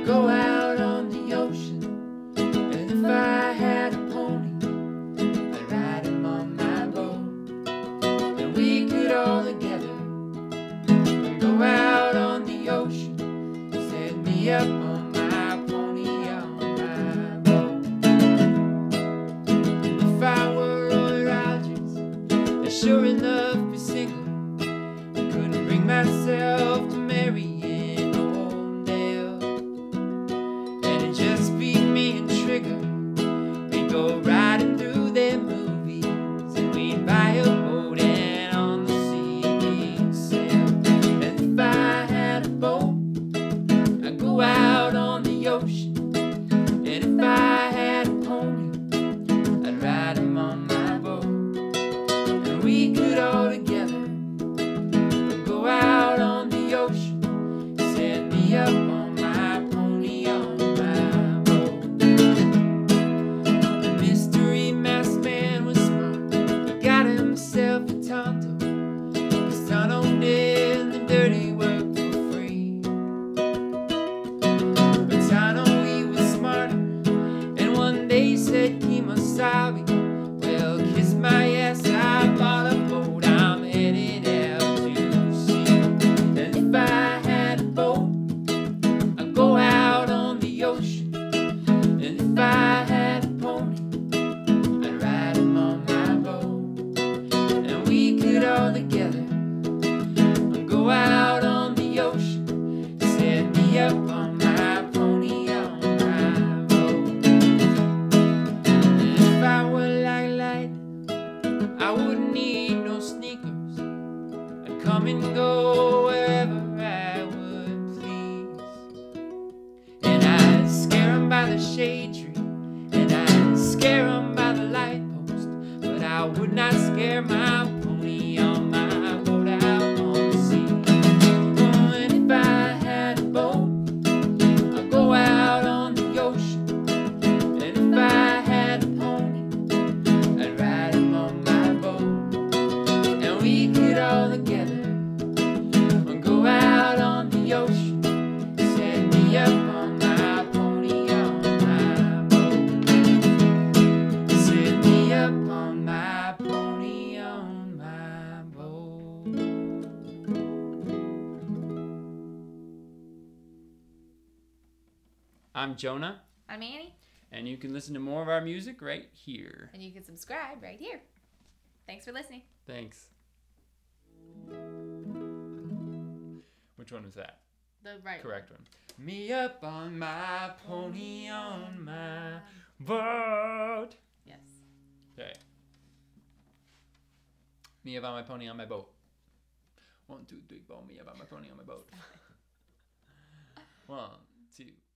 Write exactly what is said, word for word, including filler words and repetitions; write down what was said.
go out on the ocean, and if I had a pony, I'd ride him on my boat, and we could all together go out on the ocean, set me up on my pony on my boat. If I were Roy Rogers, I'd sure enough be single. I couldn't bring myself to marry in Homedale, and it'd just be me and Trigger. We'd go riding through their movies, and we'd buy a boat, and on the sea we'd sail. And if I had a boat, I'd go out on the ocean, and if I had a pony, I'd ride him on my boat, and we could all together go out on the ocean, set me up on my pony on my boat. The mystery masked man was smart. He got himself a Tonto, 'cause Tonto did the dirty work for free. But Tonto, he was smarter, and one day he said, "Kemosabe, well, kiss my ass, I bought a boat, I'm headed out to sea." And if I had a boat, I'd go out on the ocean, and if I had a pony, I'd ride him on my boat, and we could all together go out on the ocean, set me up on my pony on my boat. And if I were like lightning, I wouldn't need no sneakers. I'd come and go wherever I would please, and I'd scare 'em by the shade tree, and I'd scare 'em by the light post, but I would not scare my pony on my boat out on the sea. Oh, and if I had a boat, I'd go out on the ocean, and if I had a pony, I'd ride him on my boat, and we could all together go out on the ocean, set me up on my pony on my boat, set me up on my pony on my boat. I'm Jonah, I'm Annie, and you can listen to more of our music right here. and you can subscribe right here. Thanks for listening. Thanks. Which one was that? The right Correct one. Me up on my pony on my boat. Yes. Okay. Me up on my pony on my boat. One, two, three, four. Me up on my pony on my boat. One, two.